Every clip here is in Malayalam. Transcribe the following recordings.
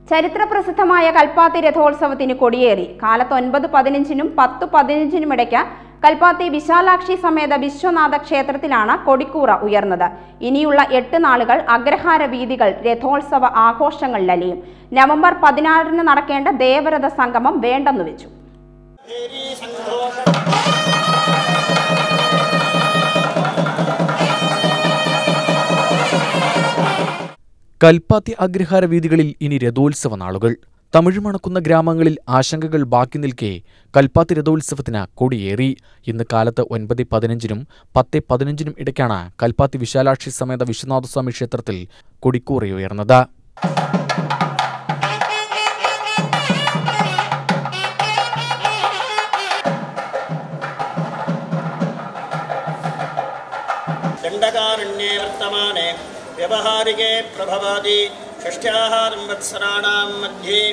ചരിത്രപ്രസിദ്ധമായ കൽപ്പാത്തി രഥോത്സവത്തിന് കൊടിയേറി. കാലത്ത് 9:15-നും 10:15-നും ഇടയ്ക്ക് കൽപ്പാത്തി വിശാലാക്ഷി സമേത വിശ്വനാഥ ക്ഷേത്രത്തിലാണ് കൊടിക്കൂറ ഉയർന്നത്. ഇനിയുള്ള 8 നാളുകൾ അഗ്രഹാര വീഥികൾ രഥോത്സവ ആഘോഷങ്ങളിലലിയും. നവംബർ 16-ന് നടക്കേണ്ട ദേവരഥ സംഗമം വേണ്ടെന്നു വെച്ചു. കൽപ്പാത്തി അഗ്രഹാര വീഥികളിൽ ഇനി രഥോത്സവ നാളുകൾ. തമിഴ് മണക്കുന്ന ഗ്രാമങ്ങളിൽ ആശങ്കകൾ ബാക്കി നിൽക്കെ കൽപ്പാത്തി രഥോത്സവത്തിന് കൊടിയേറി. ഇന്ന് കാലത്ത് 9:15-നും 10:15-നും ഇടയ്ക്കാണ് കൽപ്പാത്തി വിശാലാക്ഷി സമേത വിശ്വനാഥസ്വാമി ക്ഷേത്രത്തിൽ കൊടിക്കൂറയുയർന്നത്. व्यवहारिके प्रभवादि षष्ट्याः संवत्सराणां मध्ये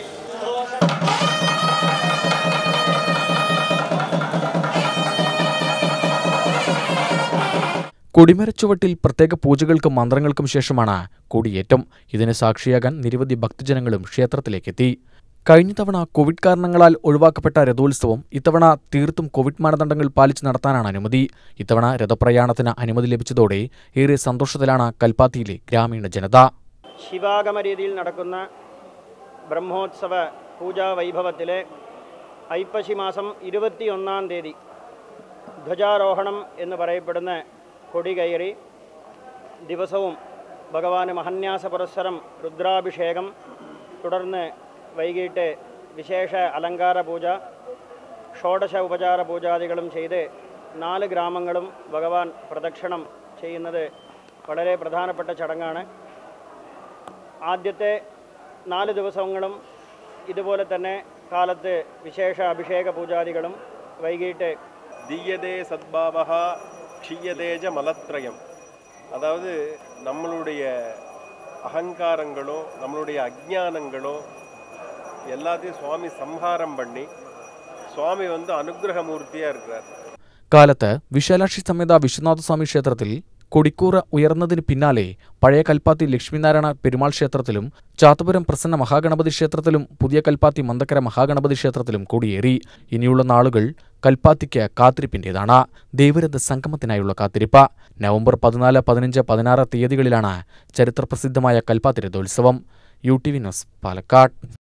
കൊടിമരച്ചുവട്ടിൽ പ്രത്യേക പൂജകൾക്കും മന്ത്രങ്ങൾക്കും ശേഷമാണ് കൊടിയേറ്റം. ഇതിന് സാക്ഷിയാകാൻ നിരവധി ഭക്തജനങ്ങളും ക്ഷേത്രത്തിലേക്കെത്തി. കഴിഞ്ഞ തവണ കോവിഡ് കാരണങ്ങളാൽ ഒഴിവാക്കപ്പെട്ട രഥോത്സവം ഇത്തവണ തീർത്തും കോവിഡ് മാനദണ്ഡങ്ങൾ പാലിച്ച് നടത്താനാണ് അനുമതി. ഇത്തവണ രഥപ്രയാണത്തിന് അനുമതി ലഭിച്ചതോടെ ഏറെ സന്തോഷത്തിലാണ് കൽപ്പാത്തിയിലെ ഗ്രാമീണ ജനത. ശിവാഗമ രീതിയിൽ നടക്കുന്ന ബ്രഹ്മോത്സവ പൂജാ വൈഭവത്തിലെ ഐപ്പശി മാസം 21-ാം തീയതി ധ്വജാരോഹണം എന്ന് പറയപ്പെടുന്ന കൊടി കയറി ദിവസവും ഭഗവാന് മഹന്യാസ പുരസ്സരം രുദ്രാഭിഷേകം, തുടർന്ന് വൈകിട്ട് വിശേഷ അലങ്കാര പൂജ, ഷോഡശ ഉപചാര പൂജാദികളും ചെയ്ത് 4 ഗ്രാമങ്ങളും ഭഗവാൻ പ്രദക്ഷിണം ചെയ്യുന്നത് വളരെ പ്രധാനപ്പെട്ട ചടങ്ങാണ്. ആദ്യത്തെ 4 ദിവസങ്ങളും ഇതുപോലെ തന്നെ കാലത്ത് വിശേഷ അഭിഷേക പൂജാദികളും, വൈകിട്ട് ദീയതേ സദ്ഭാവഃ ക്ഷീയതേജ മലത്രയം. அதாவது நம்மளுடைய அகங்காரங்களோ நம்மளுடைய அஜ்ஞானங்களோ எல்லாத்தையும் சுவாமி சம்ஹாரம் பண்ணி சுவாமி അനുഗ്രഹമൂർത്തിയാ இருக்கிறார். കാലത്ത് വിശാലാക്ഷി സമേത വിശ്വനാഥസ്വാമി ക്ഷേത്രത്തിൽ കൊടിക്കൂറ ഉയർന്നതിന് പിന്നാലെ പഴയ കൽപ്പാത്തി ലക്ഷ്മിനാരായണ പെരുമാൾ ക്ഷേത്രത്തിലും ചാത്തപുരം പ്രസന്ന മഹാഗണപതി ക്ഷേത്രത്തിലും പുതിയ കൽപ്പാത്തി മന്ദക്കര മഹാഗണപതി ക്ഷേത്രത്തിലും കൊടിയേറി. ഇനിയുള്ള നാളുകൾ കൽപ്പാത്തിക്ക് കാത്തിരിപ്പിന്റേതാണ്. ദേവരഥ സംഗമത്തിനായുള്ള കാത്തിരിപ്പ്. നവംബർ 14, 15, 16 തീയതികളിലാണ് ചരിത്രപ്രസിദ്ധമായ കൽപ്പാത്തി രഥോത്സവം. UTV news, Palakkad.